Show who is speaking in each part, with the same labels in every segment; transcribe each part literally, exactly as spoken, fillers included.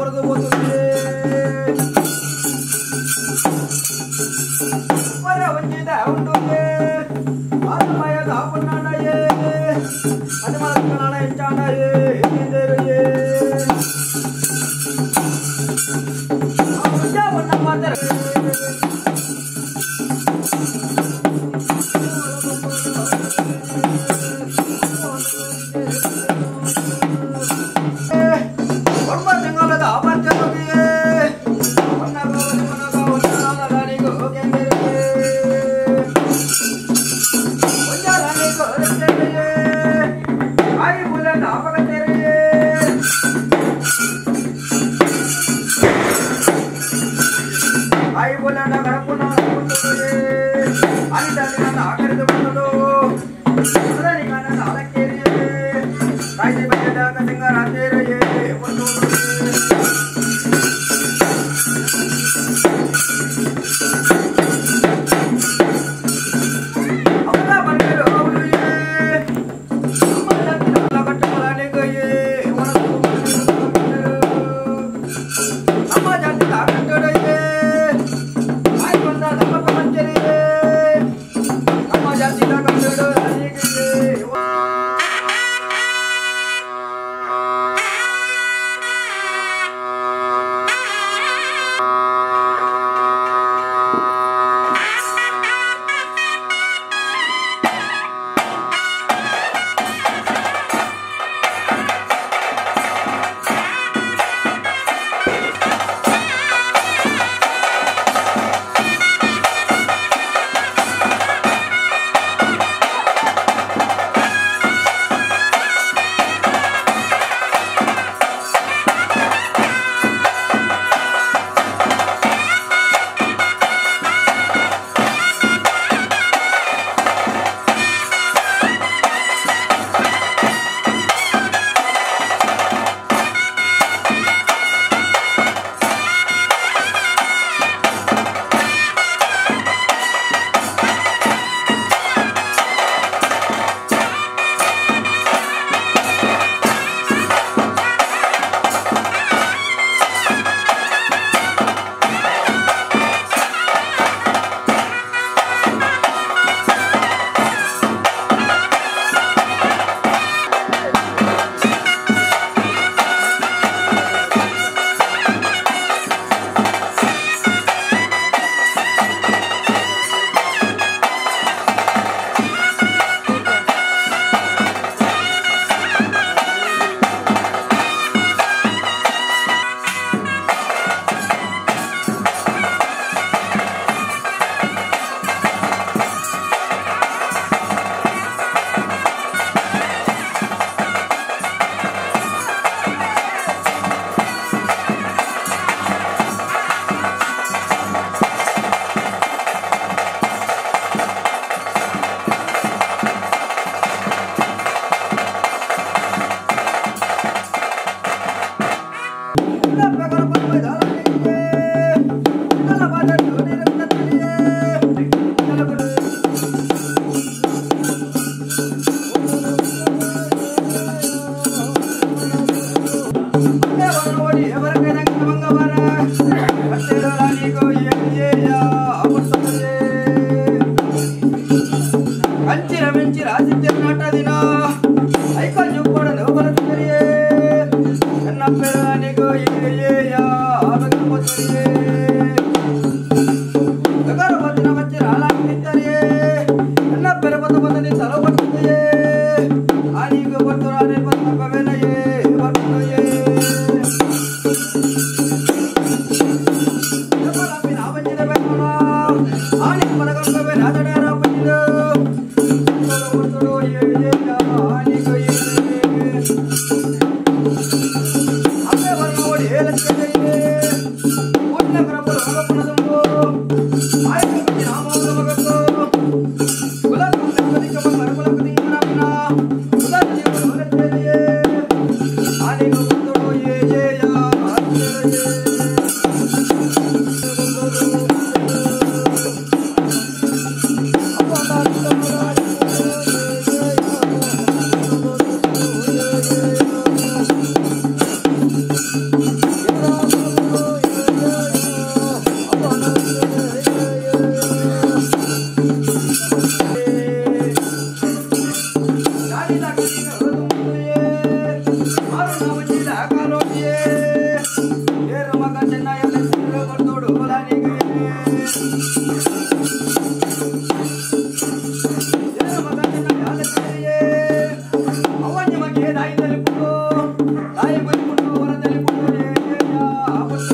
Speaker 1: What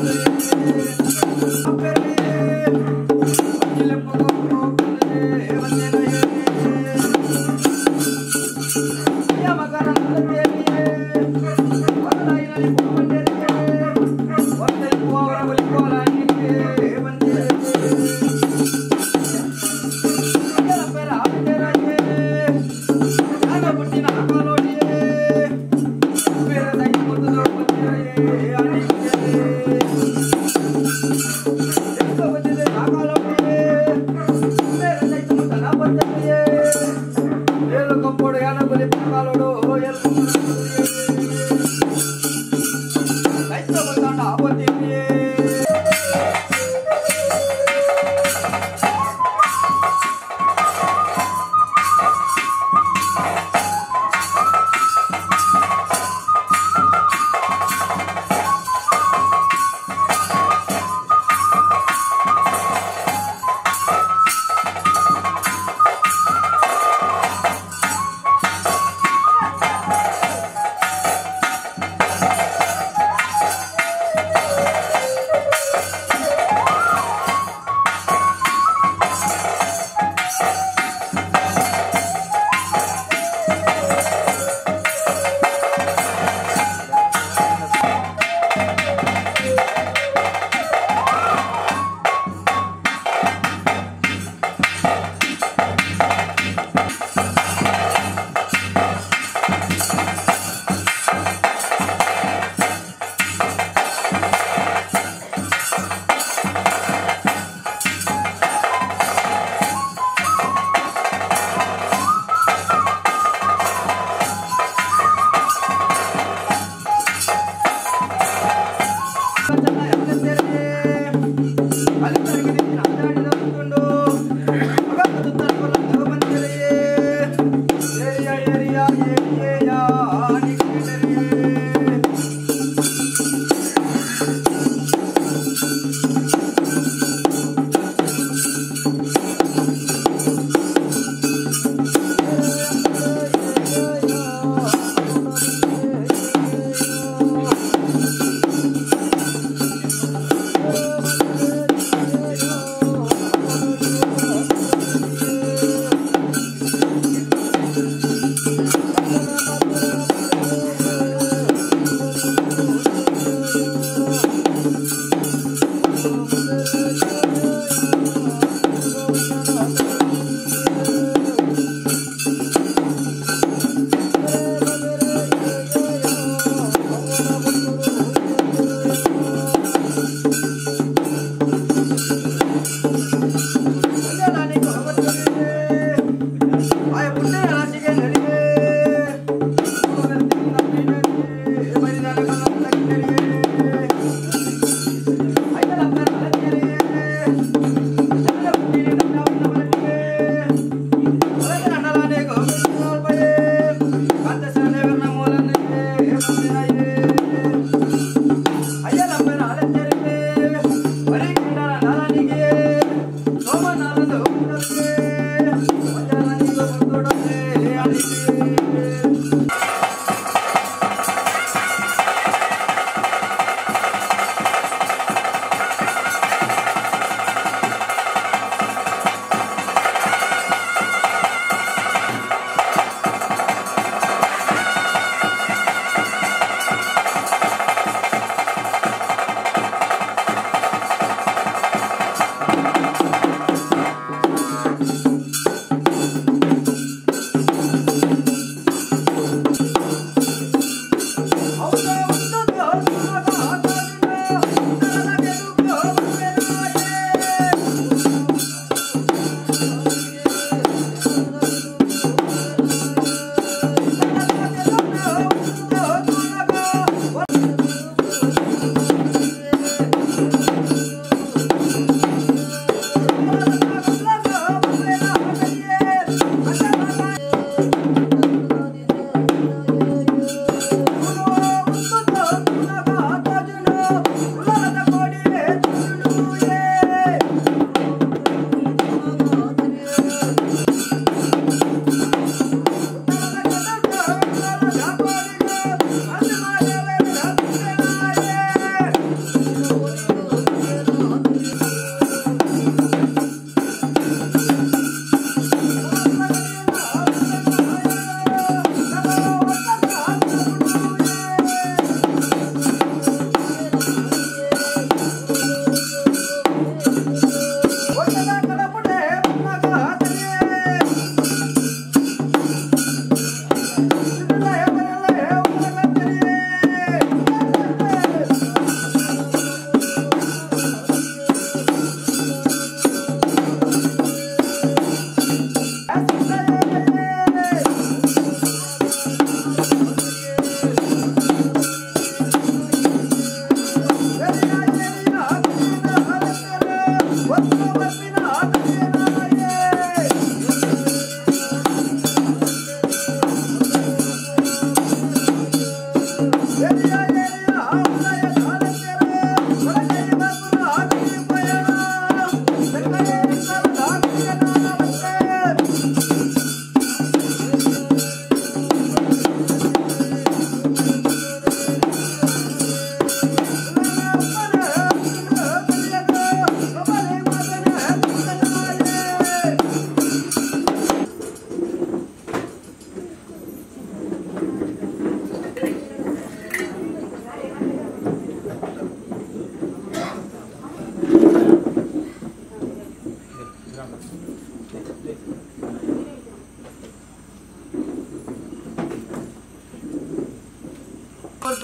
Speaker 1: Thank you.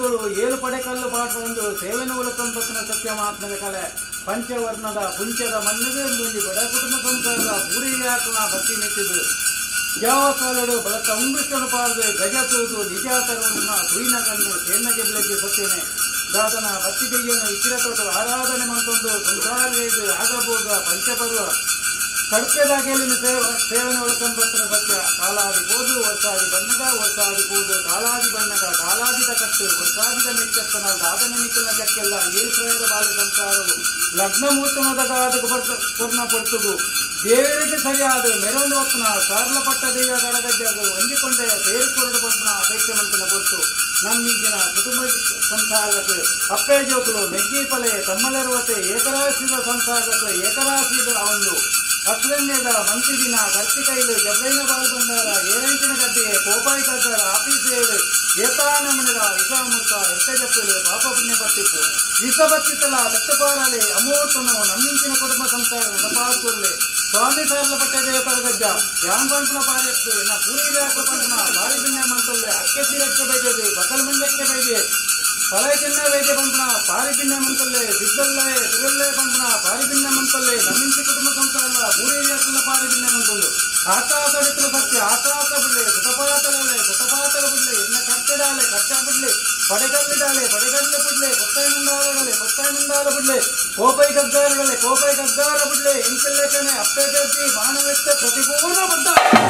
Speaker 1: ಪಡೆಗಳು ಏಳು ಪಡೆಕಲ್ಲು ಪಾಠವೊಂದು ಸೇವನೆ ಉಳಕಂಪತ್ತಿನ ಸತ್ಯ ಮಹಾತ್ಮದ ಕಲೆ ಪಂಚವರ್ಣದ ಪುಂಚದ ಮಣ್ಣಿಗೆ ಮುಂಜಿ ಬಡ ಕುಟುಂಬ ಸಂಸಾರದ ಪೂರಿಯಾಕನ ಭಕ್ತಿ ಮೆಚ್ಚಿದು ಯಾವ ಕಾಲಡು ಬಳಕ ಉಂಗುಷ್ಟನು ಪಾರದೆ ಗಜ ತೂದು ನಿಜಾತರವನ್ನ ಸುಯಿನ ಕಂಡು ಸೇನಗೆ ಬೆಳಗ್ಗೆ ಸತ್ಯನೆ ದಾದನ ಭಕ್ತಿಗೆಯನ್ನು ಇಚ್ಚಿರತೊಟ್ಟು ಆರಾಧನೆ ಮಂತೊಂದು ಸಂಸಾರವೇದು ಆಗಬೋಗ ಪಂಚಪರ್ವ ತಡ್ಪೆದಾಗೆಯಲ್ಲಿ ಸೇವನೆ ಒಳಕಂಬತ್ತಿನ ಸತ್ಯ ಕಾಲಾದಿ ಬೋದು ವರ್ಷಾದಿ ಬಣ್ಣಗ ವರ್ಷಾದಿ ಕೂದು ಕಾಲಾದಿ ಬಣ್ಣಗ ಕಾಲಾದಿದ ಕಟ್ಟು ವರ್ಷಾದಿದ ಮೆಚ್ಚತ್ತನ ದಾದನ ನಿಖಿಲ ಜಕ್ಕೆಲ್ಲ ಏಳು ಪ್ರಯೋಗ ಬಾಲಿ ಸಂಸಾರವು ಲಗ್ನ ಮೂರ್ತನದ ಪೂರ್ಣ ಪೊರ್ತುಗು ದೇವರಿಗೆ ಸರಿಯಾದ ಮೆರವಣಿಗೆ ಹೊತ್ತನ ಸಾರ್ಲಪಟ್ಟ ದೇವ ಗಡಗಜ್ಜಾಗ ಹೊಂದಿಕೊಂಡೆ ಸೇರಿಕೊಂಡು ಬಂದ ಅಪೇಕ್ಷೆ ಮಂತನ ಹೊತ್ತು ನಮ್ಮೀಗಿನ ಕುಟುಂಬ ಸಂಸಾರಕ್ಕೆ ಅಪ್ಪೆ ಜೋಕುಲು ಮೆಗ್ಗಿ ಪಲೆ ತಮ್ಮಲರುವತೆ ಏಕರಾಶಿದ ಸಂಸಾರಕ್ಕೆ ಏಕರಾಶಿದ ಒಂದು ಅಶ್ವನ್ಯದ ಮಂತಿ ದಿನ ಕರ್ತಿಕೈಲು ಜಬ್ರೈನ ಬಾಲು ಬಂದಾರ ಏರೆಂಚಿನ ಗಡ್ಡೆಗೆ ಕೋಪಾಯಿ ಕದ್ದಾರ ಆಫೀಸೇಳು ಏತಾನಮನದ ವಿಷಾಮೂರ್ತ ಎಷ್ಟೆ ಜಪ್ಪಲು ಪಾಪ ಪುಣ್ಯ ಬತ್ತಿತ್ತು ವಿಷ ಬತ್ತಿತ್ತಲ್ಲ ತಟ್ಟಪಾರಲೆ ಅಮೋರ್ತನು ನಮ್ಮಿಂಚಿನ ಕುಟುಂಬ ಸಂಸಾರ ನಡಪಾರ್ಕುರ್ಲೆ ಸ್ವಾಮಿ ಸಾರ್ಲ ಪಟ್ಟೆ ದೇವತರ ಗಜ್ಜ ಯಾನ್ ಪಂಪನ ಪಾರೆತ್ತು ಎನ್ನ ಪೂರಿದ ಪಂಪನ ಬಾರಿ ಪುಣ್ಯ ಮಂತಲ್ಲೆ ಅಕ್ಕೆ ತೀರಕ್ಕೆ ಬೈದೆ ಬಕಲ್ ಮಂಡಕ್ಕೆ ಬೈದೆ ಪಲೈ ಚಿನ್ನ ವೈದ್ಯ ಪಂಪನ ಪಾರಿ ಪಿಣ್ಯ ಮಂತಲ್ಲೆ ಸಿದ್ದಲ್ಲೇ ತಿರುಲ್ಲೇ ಪಂಪನ ಪಾರಿ ಪಿಣ್ಯ ಮಂತಲ್ಲೆ ನಮ್ಮಿಂಚಿ ಕುಟುಂಬ ಸಂಸಾರ ಪೂರಿಯಾಕನ ಪಾರಿ ಪಿಣ್ಯ ಮಂತಂದು ಆಕಾಶ ಬಿಟ್ಟರೆ ಸತ್ಯ ಆಕಾಶ ಬಿಡ್ಲೆ ಸುತಪಾತಲೇ ಸುತಪಾತಲ ಬಿಡ್ಲೆ ಎನ್ನ ಕಟ್ಟೆಡಾಲೆ ಕಟ್ಟ ಬಿಡ್ಲೆ ಪಡೆಗಲ್ಲಿಡಾಲೆ ಪಡೆಗಲ್ಲು ಬಿಡ್ಲೆ ಪೊತ್ತಾಯ ಮುಂದಾಲಗಳೇ ಪೊತ್ತಾಯ ಮುಂದಾಲ ಬಿಡ್ಲೆ ಕೋಪೈ ಗದ್ದಾರಗಳೇ ಕೋಪೈ ಗದ್ದಾರ ಬಿಡ್ಲೆ ಎಂಕೆಲ್ಲೇಖನೆ ಅಪ್ಪೆ ದೇವತಿ ಮಾನವೆತ್ತ ಪ್ರತಿಪೂರ್ಣ ಬದ್ಧ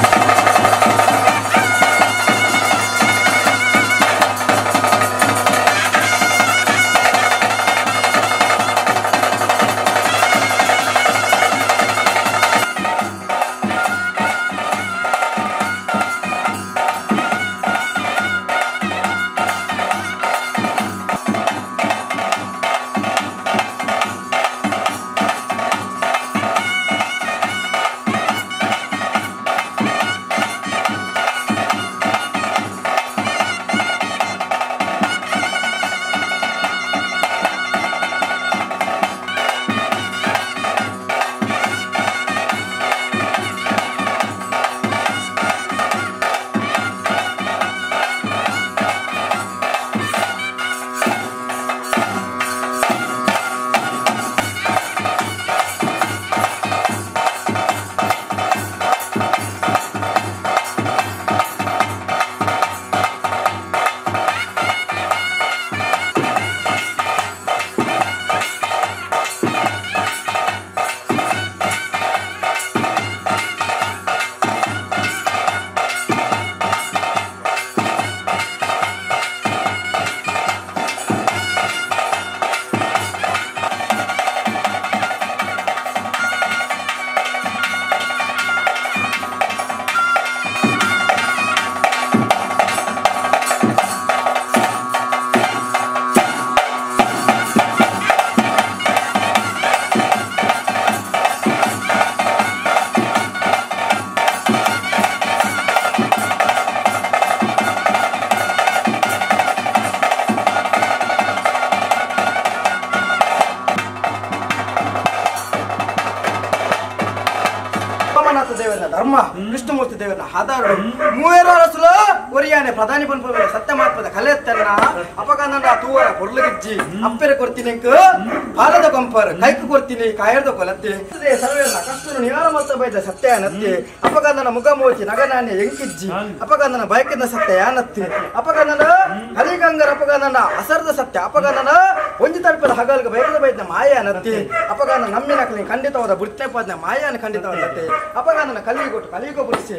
Speaker 1: ಧರ್ಮ ವಿಷ್ಣುಮೂರ್ತಿ ದೇವರನ್ನ ಆಧಾರ ಮೂವರ ರಸುಲ ಒರಿಯಾನೆ ಪ್ರಧಾನಿ ಪಂಪ ಸತ್ಯ ಮಹತ್ವದ ಕಲೆ ತನ್ನ ಅಪಕಂದ ತೂವರ ಕೊರ್ಲಗಿಜ್ಜಿ ಅಪ್ಪೆರೆ ಕೊಡ್ತೀನಿ ಪಾಲದ ಕಂಪರ್ ಕೈಕು ಕೊಡ್ತೀನಿ ಕಾಯರ್ದ ಕೊಲತ್ತೆ ಸರ್ವೇನ ಕಷ್ಟನು ನಿವಾರ ಮೊತ್ತ ಬೈದ ಸತ್ಯ ನತ್ತಿ ಅಪಕಂದನ ಮುಖಮೂರ್ತಿ ನಗನಾನೆ ಎಂಕಿಜ್ಜಿ ಅಪಕಂದನ ಬಯಕಿನ ಸತ್ಯ ಯಾನತ್ತಿ ಅಪಕಂದನ ಕಲಿಗಂಗರ ಅಪಕಂದನ ಅಸರ್ದ ಸತ್ಯ ಅಪಕಂದನ ಒಂಜಿ ತಡ್ಪದ ಹಗಲ್ಗ ಬಯಕದ ಬೈದ ಮಾಯ ನತ್ತಿ ಅಪಕಂದ ನಮ್ಮಿನ ಕಲಿ ಖಂಡಿತವಾದ ಬುಡ್ತೆ ಪದ್ನ ಮಾಯಾನ ಖಂಡಿತವಾದತ್ತೆ ಅಪಕಂದನ ಕಲಿಗೊಟ್ಟು ಕಲಿಗೋ ಬುಡಿಸಿ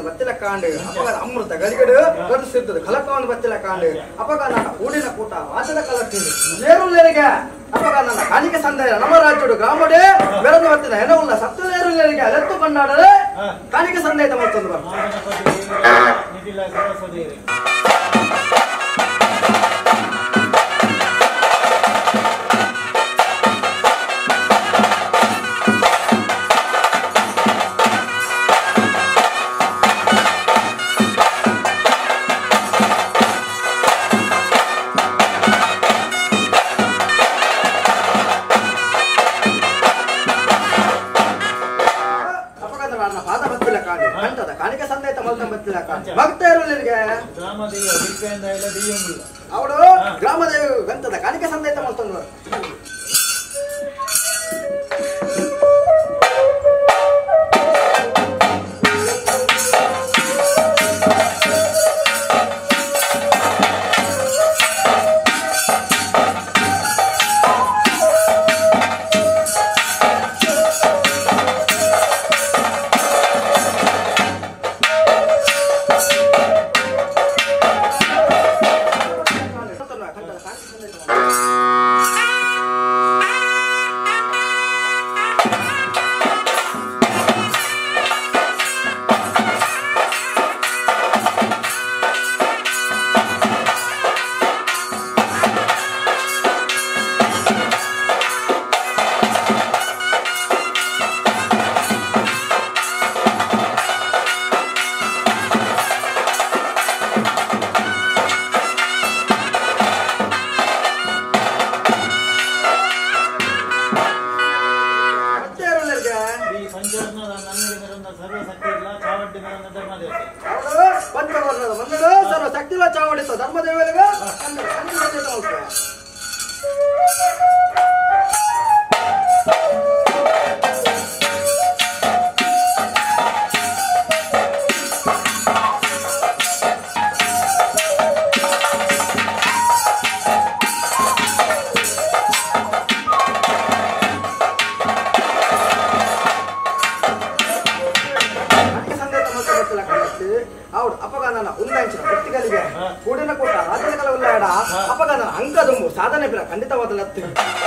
Speaker 2: ಬತ್ತಿಲ ಕಾಂಡು ಅಪಗ ಅಮೃತ ಗಲಿಗಡು ದೊಡ್ಡ ಸಿರ್ತದೆ ಕಲಕವನ್ನು ಬತ್ತಿಲ ಕಾಂಡು ಅಪಗ ನನ್ನ ಕೂಡಿನ ಕೂಟ ವಾಚದ ಕಲಕ್ಕಿದೆ ನೇರುಲ್ಲೆರಿಗೆ ಅಪಗ ನನ್ನ ಕಾಣಿಕೆ ಸಂದೇಹ ನಮ್ಮ ರಾಜ್ಯಡು ಗ್ರಾಮಡೆ ಬೆಳೆದು ಬರ್ತಿನ ಹೆಣವುಳ್ಳ ಸತ್ತು ನೇರುಲ್ಲೆರಿಗೆ ಅಲೆತ್ತು ಕೊಂಡಾಡರೆ ಕಾಣಿಕೆ ಸಂದೇಹ ಮಾಡ್ತಂದು ಭಕ್ತರಿಗೆ ಅವಳು ಗ್ರಾಮದೇವಿ ಗಂತದ ಕಾಣಿಕೆ ಸಂದೇಶ ಮಾಡ್ತಂದ್ರು ಪಂಚವರ್ಣದ ಮನ್ನಡು ಸರ್ವ ಶಕ್ತಿಲ ಚಾವಡಿತ ಧರ್ಮದೇವರಿಗೆ ಅವಳು ಅಪಗಾನ ಉಂದಾಂಚಿನ ವ್ಯಕ್ತಿಗಳಿಗೆ ಕೂಡಿನ ಕೂಟ ರಾಜ್ಯದ ಕಲ ಉಲ್ಲಾಡ ಅಪಗಾನ ಅಂಕದುಂಬು ಸಾಧನೆ ಬಿಲ ಖಂಡಿತವಾದ ಲತ್ತು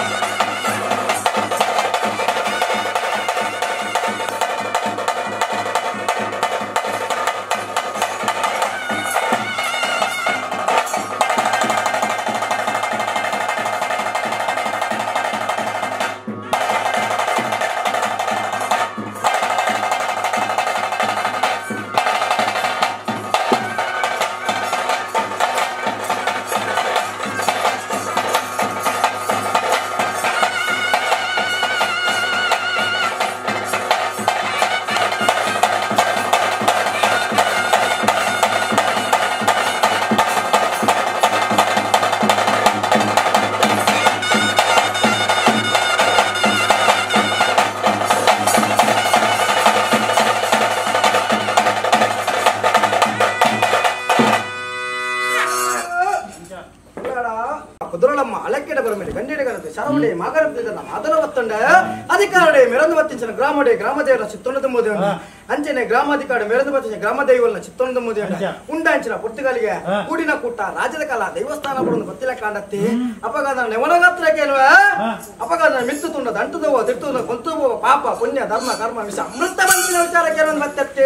Speaker 2: ಕುದುರಳಮ್ಮ ಅಲಕ್ಕೆಡ ಬರಮೇಲೆ ಗಂಡಿಡಗನತೆ ಶರವಣೆ ಮಾಗರಪ್ಪಿದ ಅದರ ಒತ್ತಂಡ ಅಧಿಕಾರಡೆ ಮೆರಂದು ಬತ್ತಿಂచిన ಗ್ರಾಮಡೆ ಗ್ರಾಮದೇವರ ಚಿತ್ತೊಂಡ ತುಂಬುದೇವನ ಅಂಚನೆ ಗ್ರಾಮಾಧಿಕಾರಿ ಮೆರಂದು ಬತ್ತಿಂచిన ಗ್ರಾಮದೇವನ ಚಿತ್ತೊಂಡ ತುಂಬುದೇವನ ಉಂಡಾಂಚಿನ ಪುರ್ತಿಗಾಲಿಗೆ ಕೂಡಿನ ಕೂಟ ರಾಜ್ಯದ ಕಾಲ ದೇವಸ್ಥಾನ ಬರೋದು ಗೊತ್ತಿಲ್ಲ ಕಾಂಡತ್ತಿ ಅಪಗಾದ ನೆವನಗಾತ್ರ ಕೇಳುವ ಅಪಗಾದ ಮಿತ್ತು ತುಂಡ ದಂಟುದವ ದಿಟ್ಟುದ ಕೊಂತುವ ಪಾಪ ಪುಣ್ಯ ಧರ್ಮ ಕರ್ಮ ವಿಷ ಅಮೃತ ಬಂದಿನ ವಿಚಾರ ಕೇಳೋದು ಬತ್ತತ್ತೆ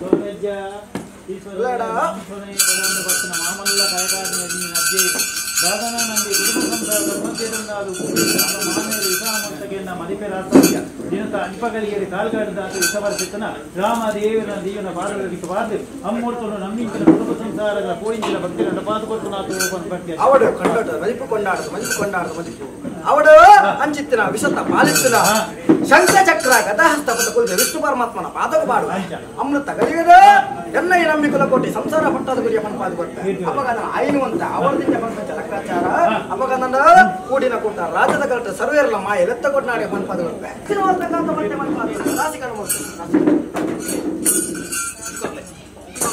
Speaker 2: ಮಾಮಲ್ಲ దాదాపు నంది కుటుంబ ధర్మచేరున్నాడు మానేరు విధానమంతಗೆన్న మదిపే రాష్ట్రయ్య ದಿನತ ಅನ್ಪಗಲಿಗೆ ಕಾಲ್ಗಾಡಿದಾತ ವಿಷವರ್ಪಿತನ ರಾಮದೇವಿನ ದೀವನ ಬಾರಗಳಿಗೆ ಬಾರ್ದು ಅಮ್ಮೂರ್ತನು ನಮ್ಮಿಂಚಿನ ಕುಟುಂಬ ಸಂಸಾರಗಳ ಪೋಯಿಂಚಿನ ಭಕ್ತಿಗಳನ್ನು ಪಾದುಕೊಟ್ಟು ನಾತು ಅವಡು ಕಂಡೋಟ ಮದಿಪು ಕೊಂಡಾಡದು ಮದಿಪು ಕೊಂಡಾಡದು ಮದಿಪು ಅವಡು ಅಂಚಿತ್ತಿನ ವಿಷತ ಪಾಲಿಸಿದ ಶಂಖ ಚಕ್ರ ಗದಾಹಸ್ತ ಪದ ವಿಷ್ಣು ಪರಮಾತ್ಮನ ಪಾದಕ ಬಾಡು ಅಮೃತ ಗಲಿಗದ ಎನ್ನೈ ನಂಬಿಕುಲ ಕೋಟಿ ಸಂಸಾರ ಪಟ್ಟದ ಗುರಿಯ ಮನಪಾದ ಕೊಡ್ತಾರೆ ಅಪಗಾನ ಆಯ್ನುವಂತ ಅವರದಿಂದ ಬಂದ ಲಕ್ಕಾಚಾರ ಅಪಗಾನ ಕೂಡಿನ ಕೂಟ ರಾಜ್ಯದ ಕರೆಕ್ಟ್ ಸರ್ವೇರ್ಲ ಮಾಯ ಎತ್ತ ಕೊಟ್ನಾಡಿ ಮನಪಾದ ಕೊಡ್ತಾರೆ ಮನಪಾದ ರಾಸಿಕರ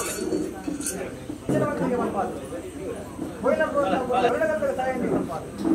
Speaker 2: ಮನಪಾದ